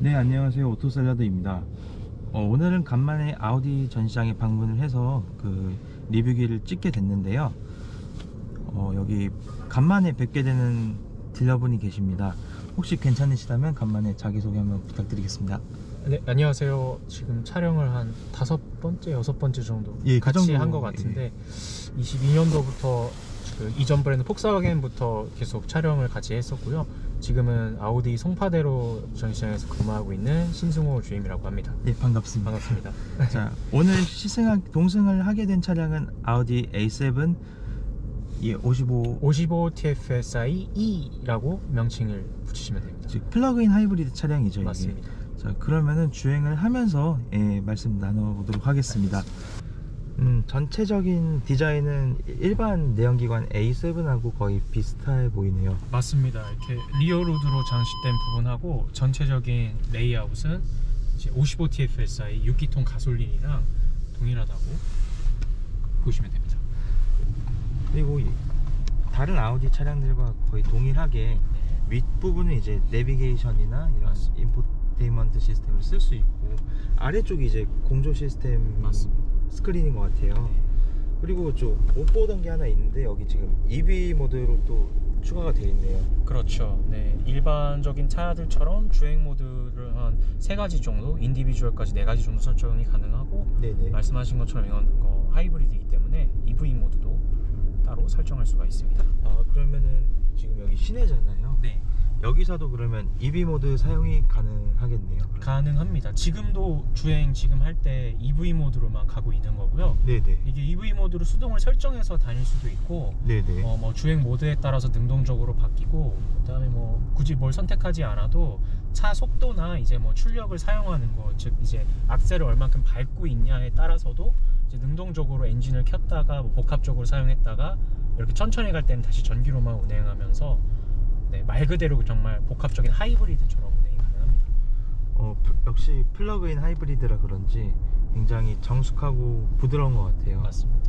네, 안녕하세요. 오토샐러드입니다. 오늘은 간만에 아우디 전시장에 방문을 해서 그 리뷰기를 찍게 됐는데요. 여기 간만에 뵙게 되는 딜러분이 계십니다. 혹시 괜찮으시다면 간만에 자기소개 한번 부탁드리겠습니다. 네, 안녕하세요. 지금 촬영을 한 5번째, 6번째 정도 예, 같이 정도, 한 것 같은데 22년도부터 그 이전 브랜드 폭스바겐부터 계속 촬영을 같이 했었고요. 지금은 아우디 송파대로 전시장에서 근무하고 있는 신승호 주임이라고 합니다. 네, 반갑습니다. 반갑습니다. 자, 오늘 동승을 하게 된 차량은 아우디 A7 55 TFSI E라고 명칭을 붙이시면 됩니다. 즉 플러그인 하이브리드 차량이죠. 맞습니다. 이게. 자, 그러면은 주행을 하면서 말씀 나눠보도록 하겠습니다. 전체적인 디자인은 일반 내연기관 A7하고 거의 비슷해 보이네요. 맞습니다. 이렇게 리어로드로 장식된 부분하고 전체적인 레이아웃은 이제 55 TFSI 6기통 가솔린이랑 동일하다고 보시면 됩니다. 그리고 다른 아우디 차량들과 거의 동일하게 윗부분은 이제 내비게이션이나 이런 인포테인먼트 시스템을 쓸 수 있고, 아래쪽이 이제 공조 시스템 스크린인 것 같아요. 그리고 못 보던 게 하나 있는데, 여기 지금 EV 모드로 또 추가가 되어 있네요. 그렇죠. 네, 일반적인 차들처럼 주행 모드를 한 3가지 정도, 인디비주얼까지 4가지 정도 설정이 가능하고, 네네. 말씀하신 것처럼 이건 하이브리드이기 때문에 EV 모드도 따로 설정할 수가 있습니다. 그러면은 지금 여기 시내잖아요. 네. 여기서도 그러면 EV 모드 사용이 가능하겠네요. 그러면. 가능합니다. 지금도 주행 지금 할 때 EV 모드로만 가고 있는 거고요. 네네. 이게 EV 모드로 수동을 설정해서 다닐 수도 있고, 네네. 주행 모드에 따라서 능동적으로 바뀌고, 그다음에 굳이 뭘 선택하지 않아도 차 속도나 이제 출력을 사용하는 거, 즉 이제 악셀을 얼만큼 밟고 있냐에 따라서도 이제 능동적으로 엔진을 켰다가 복합적으로 사용했다가 이렇게 천천히 갈 때는 다시 전기로만 운행하면서, 네, 말 그대로 정말 복합적인 하이브리드처럼 운행이 가능합니다. 역시 플러그인 하이브리드라 그런지 굉장히 정숙하고 부드러운 것 같아요. 맞습니다.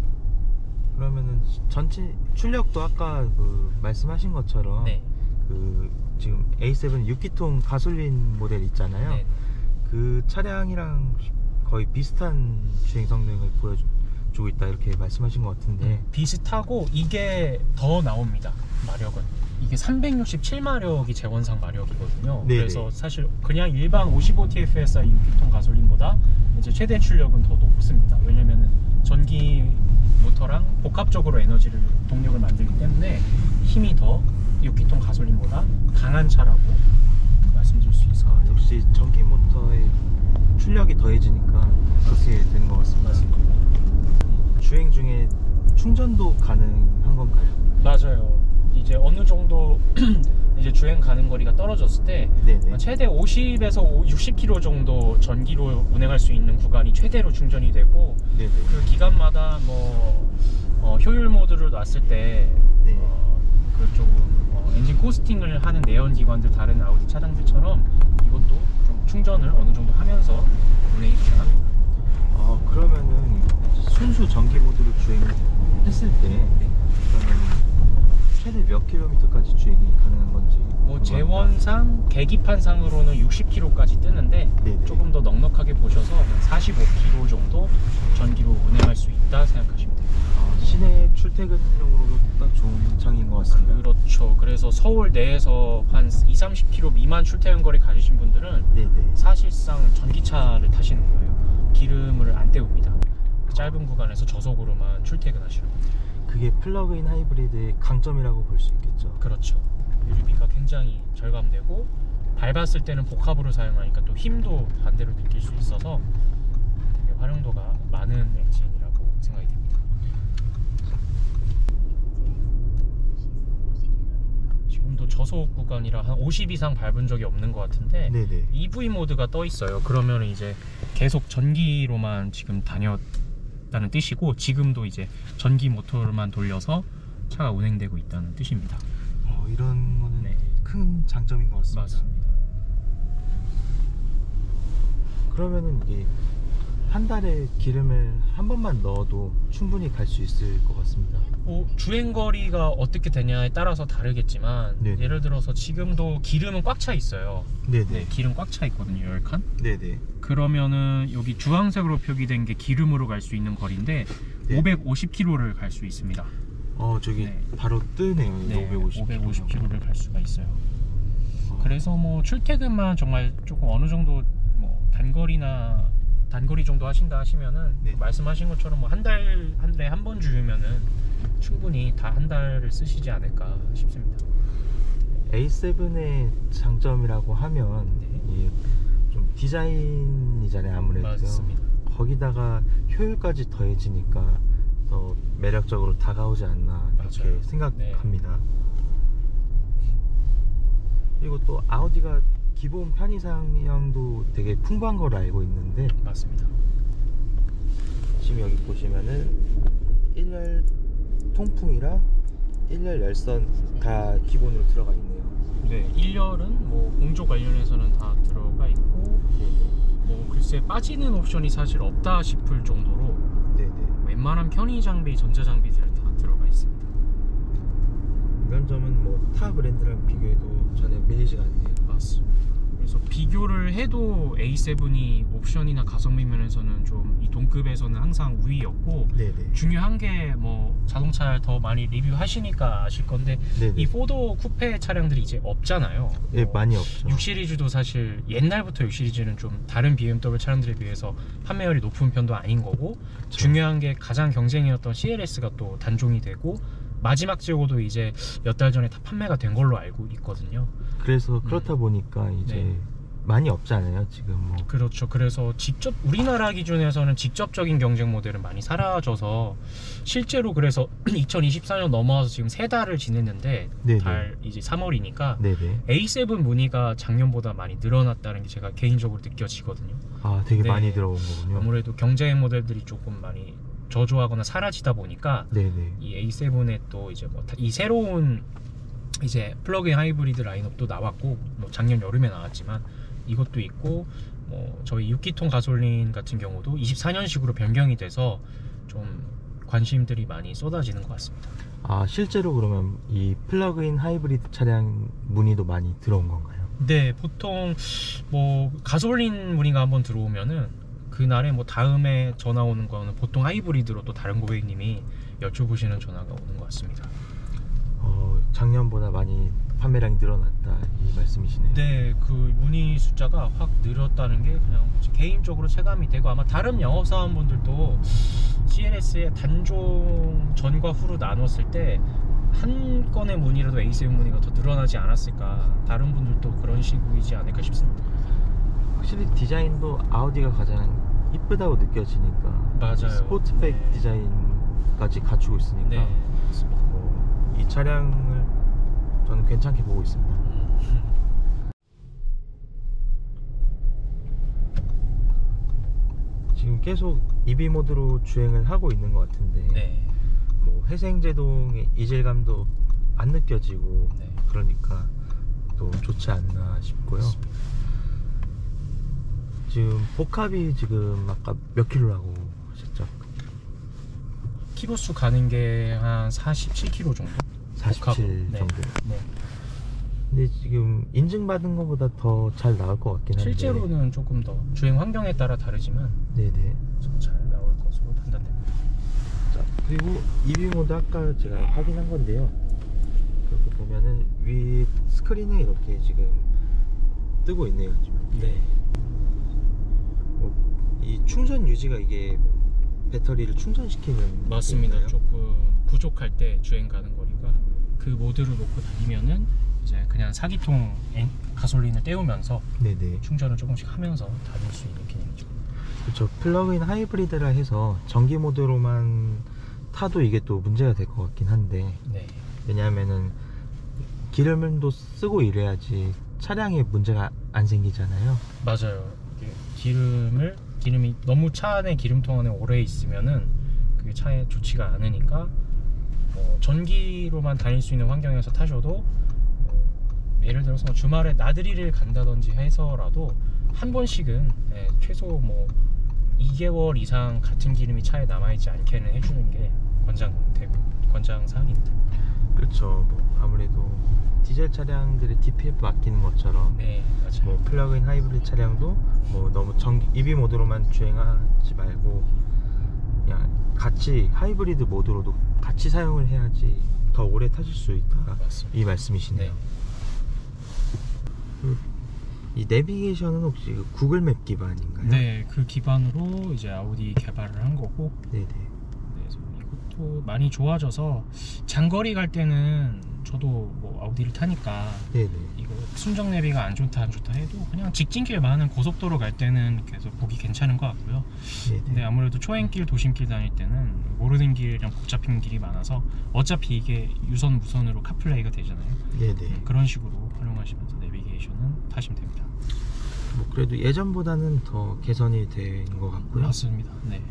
그러면은 전체 출력도 아까 말씀하신 것처럼, 네. 지금 A7 6기통 가솔린 모델 있잖아요. 네. 그 차량이랑 거의 비슷한 주행 성능을 보여주고 있다, 이렇게 말씀하신 것 같은데. 비슷하고 이게 더 나옵니다. 마력은 이게 367마력이 제원상 마력이거든요. 네네. 그래서 사실 그냥 일반 55 TFSI 6기통 가솔린보다 이제 최대 출력은 더 높습니다. 왜냐면은 전기 모터랑 복합적으로 동력을 만들기 때문에 힘이 더 6기통 가솔린보다 강한 차라고 말씀드릴 수 있을 것 같아요. 역시 전기 모터의 출력이 더해지니까 그렇게 되는 것 같습니다. 맞습니다. 주행 중에 충전도 가능한 건가요? 맞아요. 이제 어느 정도 이제 주행 가는 거리가 떨어졌을 때, 네네. 최대 50에서 60km 정도 전기로 운행할 수 있는 구간이 최대로 충전이 되고, 네네. 그 기간마다 효율 모드를 놨을 때, 네. 조금 엔진 코스팅을 하는 내연기관들 다른 아우디 차량들처럼 이것도 좀 충전을 어느 정도 하면서 운행이 가능합니다. 그러면은 순수 전기 모드로 주행했을 때, 네. 그러면 최대 몇 킬로미터까지 주행이 가능한 건지. 제원상 계기판상으로는 60km까지 뜨는데, 네네. 조금 더 넉넉하게 보셔서 한 45km 정도 전기로 운행할 수 있다 생각하시면 됩니다. 시내 출퇴근용으로도 딱 좋은 차량인 것 같습니다. 그렇죠. 그래서 서울 내에서 한 20-30km 미만 출퇴근 거리 가지신 분들은, 네네. 사실상 전기차를 타시는 거예요. 기름을 안 때웁니다. 짧은 구간에서 저속으로만 출퇴근하시는 겁니다. 그게 플러그인 하이브리드의 강점이라고 볼 수 있겠죠. 그렇죠. 유류비가 굉장히 절감되고, 밟았을 때는 복합으로 사용하니까 또 힘도 반대로 느낄 수 있어서 되게 활용도가 많은 엔진이라고 생각이 됩니다. 지금도 저속 구간이라 한 50 이상 밟은 적이 없는 것 같은데, 네네. EV 모드가 떠 있어요. 그러면 이제 계속 전기로만 지금 다녔다는 뜻이고, 지금도 이제 전기 모터로만 돌려서 차가 운행되고 있다는 뜻입니다. 이런 거는, 네. 큰 장점인 것 같습니다. 맞습니다. 그러면은 이게 한 달에 기름을 한 번만 넣어도 충분히 갈 수 있을 것 같습니다. 뭐 주행거리가 어떻게 되냐에 따라서 다르겠지만 네네. 예를 들어서 지금도 기름은 꽉 차 있어요. 네네. 네, 기름 꽉 차 있거든요, 10칸. 네네. 그러면은 여기 주황색으로 표기된 게 기름으로 갈 수 있는 거리인데 네. 550km를 갈 수 있습니다. 저기 네. 바로 뜨네요. 네, 550km를 갈 수가 있어요. 아. 그래서 뭐 출퇴근만 정말 조금 어느 정도 뭐 단거리 정도 하신다 하시면은 네. 말씀하신 것처럼 뭐 한 달에 한 번 주유면은 충분히 다 한 달을 쓰시지 않을까 싶습니다. A7의 장점이라고 하면 네. 이 좀 디자인이잖아요, 아무래도. 맞습니다. 거기다가 효율까지 더해지니까 더 매력적으로 다가오지 않나 이렇게 맞아요. 생각합니다. 그리고 또 아우디가 기본 편의상량도 되게 풍부한 걸 알고 있는데 맞습니다. 지금 여기 보시면은 1열 통풍이랑 1열 열선 다 기본으로 들어가 있네요. 네, 1열은 뭐 공조 관련해서는 다 들어가 있고 뭐 글쎄 빠지는 옵션이 사실 없다 싶을 정도로 네네. 웬만한 편의 장비, 전자 장비들 다 들어가 있습니다. 이런 점은 뭐 타 브랜드랑 비교해도 전혀 밀리지가 않네요. 맞습니다. 그래서 비교를 해도 A7이 옵션이나 가성비 면에서는 좀 이 동급에서는 항상 우위였고 네네. 중요한 게 뭐 자동차를 더 많이 리뷰하시니까 아실 건데 네네. 이 4도어 쿠페 차량들이 이제 없잖아요. 예, 뭐 많이 없죠. 6 시리즈도 사실 옛날부터 6 시리즈는 좀 다른 BMW 차량들에 비해서 판매율이 높은 편도 아닌 거고 그쵸. 중요한 게 가장 경쟁이었던 CLS가 또 단종이 되고 마지막 재고도 이제 몇 달 전에 다 판매가 된 걸로 알고 있거든요. 그래서 그렇다 보니까 이제 네. 많이 없잖아요, 지금 뭐. 그렇죠. 그래서 직접 우리나라 기준에서는 직접적인 경쟁 모델은 많이 사라져서 실제로 그래서 2024년 넘어와서 지금 3달을 지냈는데 네네. 달 이제 3월이니까 네네. A7 문의가 작년보다 많이 늘어났다는 게 제가 개인적으로 느껴지거든요. 아, 되게 네. 많이 들어온 거군요. 아무래도 경쟁 모델들이 조금 많이 저조하거나 사라지다 보니까 네네. 이 A7에 또 이제 뭐 이 새로운 이제 플러그인 하이브리드 라인업도 나왔고 뭐 작년 여름에 나왔지만 이것도 있고 뭐 저희 6기통 가솔린 같은 경우도 24년식으로 변경이 돼서 좀 관심들이 많이 쏟아지는 것 같습니다. 아, 실제로 그러면 이 플러그인 하이브리드 차량 문의도 많이 들어온 건가요? 네, 보통 뭐 가솔린 문의가 한번 들어오면은 그날에 뭐 다음에 전화 오는 거는 보통 하이브리드로 또 다른 고객님이 여쭤보시는 전화가 오는 것 같습니다. 작년보다 많이 판매량이 늘어났다 이 말씀이시네요. 네, 그 문의 숫자가 확 늘었다는 게 그냥 개인적으로 체감이 되고 아마 다른 영업사원분들도 CLS의 단종 전과 후로 나눴을 때 한 건의 문의라도 A7 문의가 더 늘어나지 않았을까, 다른 분들도 그런 식이지 않을까 싶습니다. 확실히 디자인도 아우디가 가장 이쁘다고 느껴지니까. 맞아요. 스포츠백 네. 디자인까지 갖추고 있으니까 네, 맞습니다. 이 차량을 저는 괜찮게 보고 있습니다. 지금 계속 EV 모드로 주행을 하고 있는 것 같은데 네. 뭐 회생제동의 이질감도 안 느껴지고 네. 그러니까 또 좋지 않나 싶고요. 지금 복합이 지금 아까 몇 킬로라고 하셨죠? 키로수 가는 게 한 47km 정도? 47 네. 정도. 네. 근데 지금 인증받은 것보다 더 잘 나올 것 같긴 한데 실제로는 조금 더 주행 환경에 따라 다르지만 네네. 잘 나올 것으로 판단됩니다. 자, 그리고 EV 모드 아까 제가 확인한 건데요, 그렇게 보면은 위 스크린에 이렇게 지금 뜨고 있네요 지금. 네. 이 충전 유지가 이게 배터리를 충전시키는 맞습니다. 건가요? 조금 부족할 때 주행 가는 거리가 그 모드를 놓고 다니면은 이제 그냥 4기통 가솔린을 때우면서 네네. 충전을 조금씩 하면서 다닐 수 있는 기능이죠. 그렇죠. 플러그인 하이브리드라 해서 전기 모드로만 타도 이게 또 문제가 될 것 같긴 한데, 네. 왜냐하면은 기름도 쓰고 이래야지 차량에 문제가 안 생기잖아요. 맞아요. 이게 기름이 너무 차 안에 기름통 안에 오래 있으면은 그게 차에 좋지가 않으니까 전기로만 다닐 수 있는 환경에서 타셔도 예를 들어서 주말에 나들이를 간다든지 해서라도 한 번씩은 최소 뭐 2개월 이상 같은 기름이 차에 남아있지 않게는 해주는 게 권장 사항입니다. 그렇죠. 뭐 아무래도 디젤 차량들의 DPF 아끼는 것처럼 네, 맞아요. 뭐 플러그인 하이브리드 차량도 뭐 너무 EV 모드로만 주행하지 말고 그냥 같이 하이브리드 모드로도 같이 사용을 해야지 더 오래 타실 수 있다. 맞습니다. 이 말씀이시네요. 네. 이 내비게이션은 혹시 그 구글맵 기반인가요? 네, 그 기반으로 이제 아우디 개발을 한 거고. 네네. 그래서 이것도 많이 좋아져서 장거리 갈 때는 저도 뭐 아우디를 타니까 네네. 이거 순정 내비가 안 좋다 해도 그냥 직진길 많은 고속도로 갈 때는 계속 보기 괜찮은 것 같고요. 네네. 근데 아무래도 초행길 도심길 다닐 때는 모르는 길이랑 복잡한 길이 많아서 어차피 이게 유선 무선으로 카플레이가 되잖아요. 네네. 그런 식으로 활용하시면서 내비게이션은 타시면 됩니다. 뭐 그래도 예전보다는 더 개선이 된 것 같고요. 맞습니다. 네.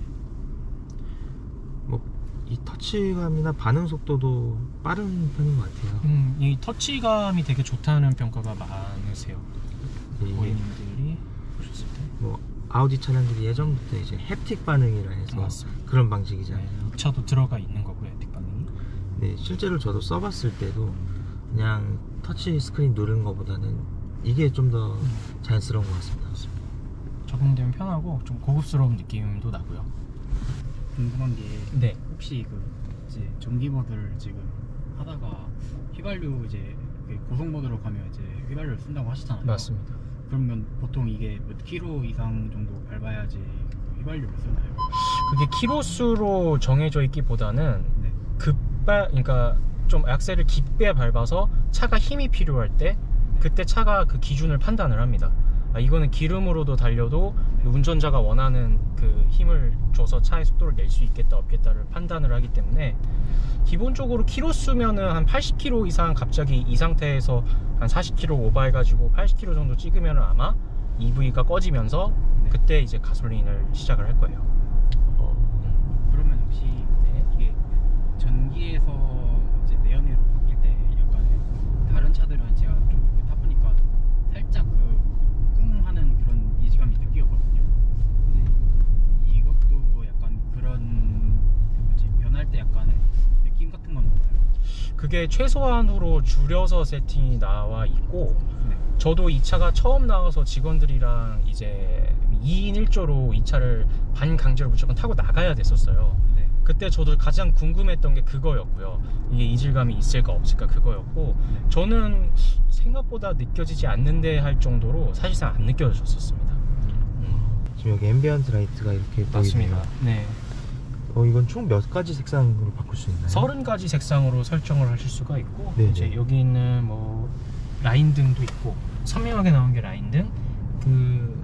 뭐 이 터치감이나 반응 속도도 빠른 편인 것 같아요. 이 터치감이 되게 좋다는 평가가 많으세요. 이게 고객님들이 보셨을 때. 뭐 아우디 차량들이 예전부터 이제 햅틱 반응이라 해서 맞습니다. 그런 방식이잖아요. 네, 이 차도 들어가 있는 거고요, 햅틱 반응이. 네, 실제로 저도 써봤을 때도 그냥 터치 스크린 누르는 것보다는 이게 좀 더 자연스러운 것 같습니다. 적응되면 편하고 좀 고급스러운 느낌도 나고요. 궁금한 게 네. 혹시 그 이제 전기 모드를 지금 하다가 휘발유 이제 고속 모드로 가면 이제 휘발유를 쓴다고 하시잖아요. 맞습니다. 그러면 보통 이게 몇 킬로 이상 정도 밟아야지 휘발유를 쓰나요? 그게 키로수로 정해져 있기보다는 네. 그러니까 좀 악셀을 깊게 밟아서 차가 힘이 필요할 때 그때 차가 그 기준을 판단을 합니다. 이거는 기름으로도 달려도 운전자가 원하는 그 힘을 줘서 차의 속도를 낼 수 있겠다 없겠다를 판단을 하기 때문에 기본적으로 키로수면은 한 80km 이상 갑자기 이 상태에서 한 40km 오버해가지고 80km 정도 찍으면은 아마 EV가 꺼지면서 그때 이제 가솔린을 시작을 할 거예요. 그러면 혹시 이게 전기에서 이제 내연기로 바뀔 때 약간 다른 차들은 제가 좀 이렇게 타보니까 살짝 꿍 하는 그런 이질감이 느끼거든요. 근데 이것도 약간 그런 변할 때 약간의 느낌 같은 건 없나요? 그게 최소한으로 줄여서 세팅이 나와 있고 네. 저도 이 차가 처음 나와서 직원들이랑 이제 2인 1조로 이 차를 반강제로 무조건 타고 나가야 됐었어요. 네. 그때 저도 가장 궁금했던 게 그거였고요. 이게 이질감이 있을까 없을까 그거였고 네. 저는 생각보다 느껴지지 않는데 할 정도로 사실상 안 느껴졌었습니다. 지금 여기 앰비언트 라이트가 이렇게 맞습니다. 보이네요. 네. 이건 총 몇 가지 색상으로 바꿀 수 있나요? 30가지 색상으로 설정을 하실 수가 있고 네네. 이제 여기 있는 뭐 라인 등도 있고 선명하게 나온 게 라인 등 그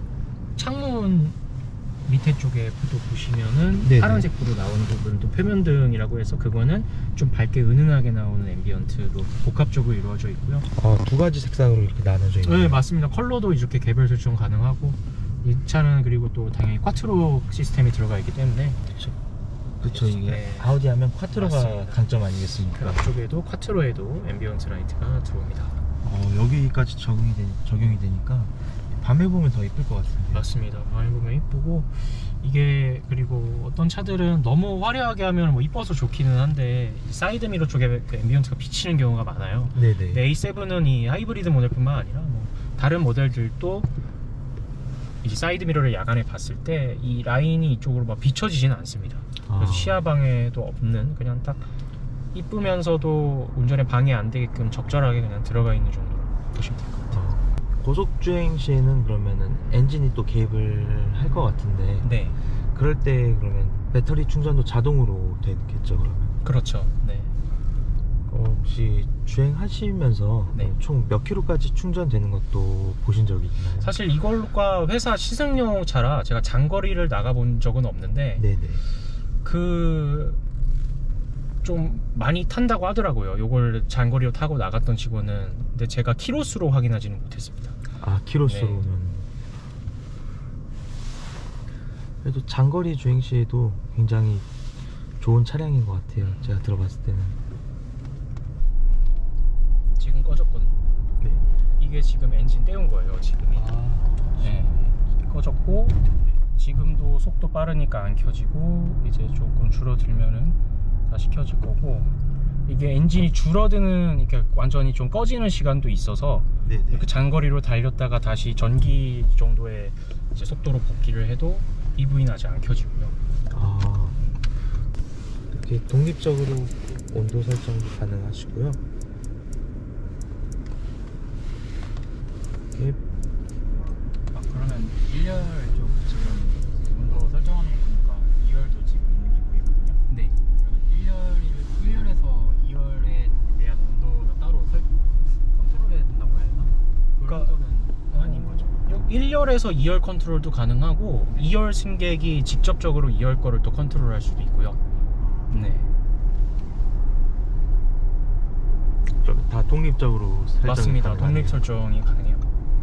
창문 밑에 쪽에 또 보시면은 네네. 파란색으로 나오는 부분도 표면등이라고 해서 그거는 좀 밝게 은은하게 나오는 앰비언트로 복합적으로 이루어져 있고요. 두 가지 색상으로 이렇게 나눠져 있네요. 네, 맞습니다. 컬러도 이렇게 개별 설정 가능하고 이 차는 그리고 또 당연히 쿼트로 시스템이 들어가 있기 때문에 그렇죠. 이게 네. 아우디 하면 쿼트로가 맞습니다. 강점 아니겠습니까? 그 앞쪽에도 쿼트로에도 앰비언트 라이트가 들어옵니다. 여기까지 적용이 되니까 밤에 보면 더 이쁠 것 같은데. 맞습니다. 많이 보면 이쁘고 이게 그리고 어떤 차들은 너무 화려하게 하면 뭐 이뻐서 좋기는 한데 사이드 미러 쪽에 그 앰비언트가 비치는 경우가 많아요. 네네. 근데 A7은 이 하이브리드 모델뿐만 아니라 뭐 다른 모델들도 이제 사이드 미러를 야간에 봤을 때 이 라인이 이쪽으로 막 비춰지지는 않습니다. 그래서 시야 방해도 없는 그냥 딱 이쁘면서도 운전에 방해 안 되게끔 적절하게 그냥 들어가 있는 정도로 보시면 될 것 같아요. 고속주행 시에는 그러면은 엔진이 또 개입을 할 것 같은데. 네, 그럴 때 그러면 배터리 충전도 자동으로 되겠죠, 그러면? 그렇죠. 네. 혹시 주행하시면서 네. 총 몇 킬로까지 충전되는 것도 보신 적이 있나요? 사실 이걸과 회사 시승용 차라 제가 장거리를 나가본 적은 없는데 네네. 좀 많이 탄다고 하더라고요. 요걸 장거리로 타고 나갔던 직원은. 근데 제가 키로수로 확인하지는 못했습니다. 키로수로는. 네. 그래도 장거리 주행 시에도 굉장히 좋은 차량인 것 같아요. 제가 들어봤을 때는. 지금 꺼졌거든요. 네. 이게 지금 엔진 떼운 거예요. 지금이. 네. 꺼졌고 지금도 속도 빠르니까 안 켜지고 이제 조금 줄어들면은 다시 켜질 거고, 이게 엔진이 줄어드는, 이렇게 완전히 좀 꺼지는 시간도 있어서 네네. 이렇게 장거리로 달렸다가 다시 전기 정도의 이제 속도로 복귀를 해도 EV는 아직 안 켜지고요. 아, 이렇게 독립적으로 온도 설정도 가능하시고요. 이렇게 그러면 1열 쪽 지금 온도 설정하는 거 보니까 2열도 지금 있는 게 보이거든요. 네. 그러면 1열에서 2열에 대한 온도가 따로 컨트롤해야 된다고 해야 되나? 그런 그러니까 거는 아닌 거죠. 1열에서 2열 컨트롤도 가능하고 2열 승객이 직접적으로 2열 거를 또 컨트롤할 수도 있고요. 네. 다 독립적으로 설정이 맞습니다. 가능하네요. 독립 설정이 가능해요.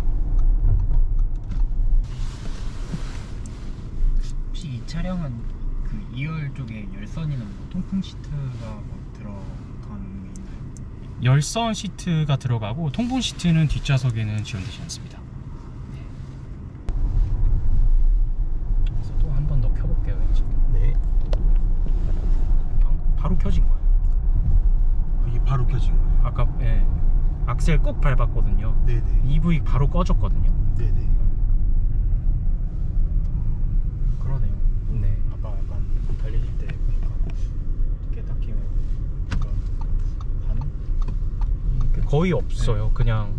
혹시 이 차량은 그 2열 쪽에 열선이나 뭐 통풍 시트가 뭐 들어가는 게 있나요? 열선 시트가 들어가고 통풍 시트는 뒷좌석에는 지원되지 않습니다. 네. 그래서 또 한 번 더 켜볼게요. 이제. 네. 바로 켜진 거예요. 이게 바로 켜진 거예요. 아까 예, 악셀 꾹 밟았거든요. 네네. EV 바로 꺼졌거든요. 네네. 그러네요. 네. 아까 약간 달리실 때 보니까 이렇게 딱히 뭔가 반응? 거의 없어요. 그냥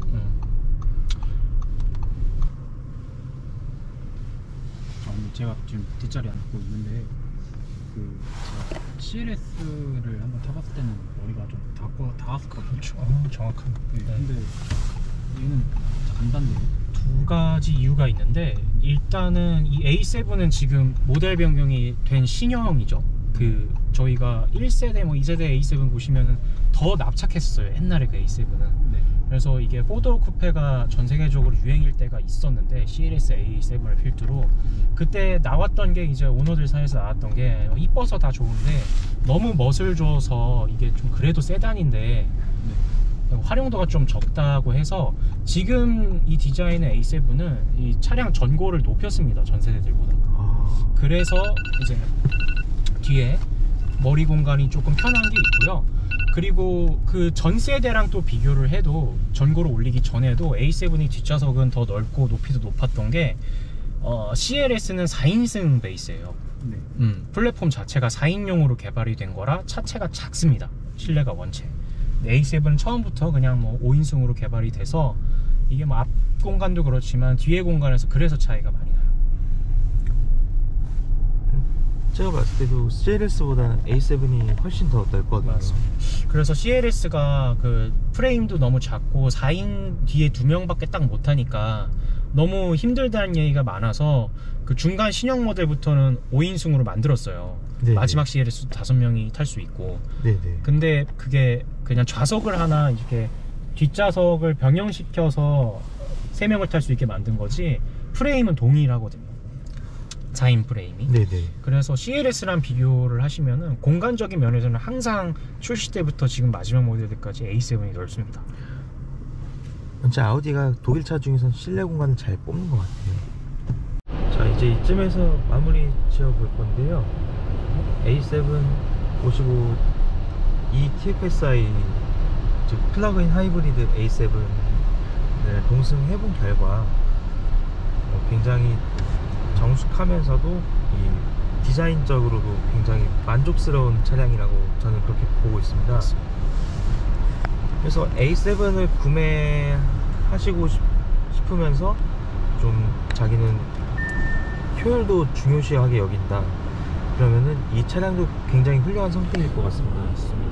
제가 지금 뒷자리 앉고 있는데 그 제가 CLS를 한번 타봤을 때는 머리가 좀 닿았었거든요. 그렇죠. 정확한. 네. 근데 얘는 안 닿네요. 두 가지 이유가 있는데, 일단은 이 A7은 지금 모델 변경이 된 신형이죠. 그 저희가 1세대 뭐 2세대 A7 보시면은 더 납작했어요. 옛날에 그 A7은. 네. 그래서 이게 포도어 쿠페가 전 세계적으로 유행일 때가 있었는데, CLS A7을 필두로 그때 나왔던 게 이제 오너들 사이에서 나왔던 게 이뻐서 다 좋은데 너무 멋을 줘서 이게 좀 그래도 세단인데 활용도가 좀 적다고 해서 지금 이 디자인의 A7은 이 차량 전고를 높였습니다. 전 세대들보다. 아, 그래서 이제 뒤에 머리 공간이 조금 편한 게 있고요. 그리고 그 전 세대랑 또 비교를 해도, 전고를 올리기 전에도 A7이 뒷좌석은 더 넓고 높이도 높았던 게 CLS는 4인승 베이스예요. 네. 플랫폼 자체가 4인용으로 개발이 된 거라 차체가 작습니다. 실내가 원체. A7은 처음부터 그냥 뭐 5인승으로 개발이 돼서 이게 뭐 앞 공간도 그렇지만 뒤에 공간에서 그래서 차이가 많이 나요. 제가 봤을 때도 CLS보다 A7이 훨씬 더 넓거든요. 맞습니다. 그래서 CLS가 그 프레임도 너무 작고 4인 뒤에 2명밖에 딱 못하니까 너무 힘들다는 얘기가 많아서 그 중간 신형 모델부터는 5인승으로 만들었어요. 네네. 마지막 CLS 5명이 탈 수 있고. 네네. 근데 그게 그냥 좌석을 하나 이렇게 뒷좌석을 변형시켜서 3명을 탈 수 있게 만든 거지, 프레임은 동일하거든요. 4인 프레임이. 네네. 그래서 CLS랑 비교를 하시면은 공간적인 면에서는 항상 출시 때부터 지금 마지막 모델들까지 A7이 넓습니다. 진짜 아우디가 독일 차 중에선 실내 공간을 잘 뽑는 것 같아요. 자, 이제 이쯤에서 마무리 지어 볼 건데요. A7 보시고 이 TFSI, 즉 플러그인 하이브리드 A7을 동승해 본 결과 굉장히 정숙하면서도 이 디자인적으로도 굉장히 만족스러운 차량이라고 저는 그렇게 보고 있습니다. 그래서 A7을 구매하시고 싶으면서 좀 자기는 효율도 중요시하게 여긴다, 그러면은 이 차량도 굉장히 훌륭한 선택일 것 같습니다.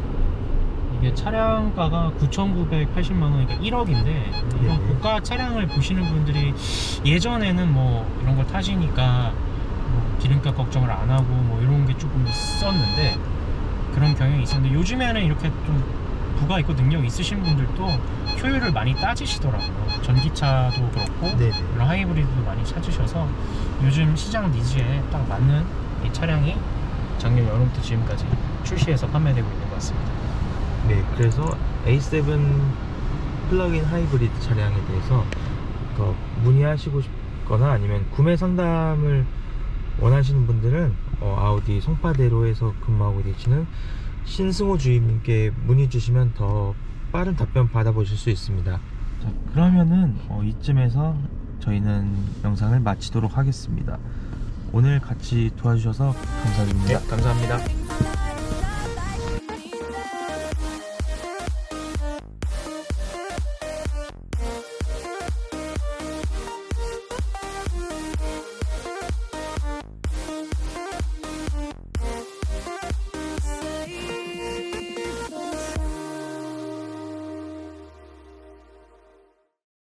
이게 차량가가 9,980만원, 그러니까 1억인데 이런 네네. 고가 차량을 보시는 분들이 예전에는 뭐 이런 걸 타시니까 뭐 기름값 걱정을 안 하고 뭐 이런 게 조금 있었는데, 그런 경향이 있었는데 요즘에는 이렇게 좀 부가 있고 능력 있으신 분들도 효율을 많이 따지시더라고요. 전기차도 그렇고 네네. 이런 하이브리드도 많이 찾으셔서 요즘 시장 니즈에 딱 맞는 이 차량이 작년 여름부터 지금까지 출시해서 판매되고 있는 것 같습니다. 네, 그래서 A7 플러그인 하이브리드 차량에 대해서 더 문의하시고 싶거나 아니면 구매 상담을 원하시는 분들은 아우디 송파대로에서 근무하고 계시는 신승호 주임님께 문의 주시면 더 빠른 답변 받아보실 수 있습니다. 자, 그러면은 이쯤에서 저희는 영상을 마치도록 하겠습니다. 오늘 같이 도와주셔서 감사드립니다. 네, 감사합니다.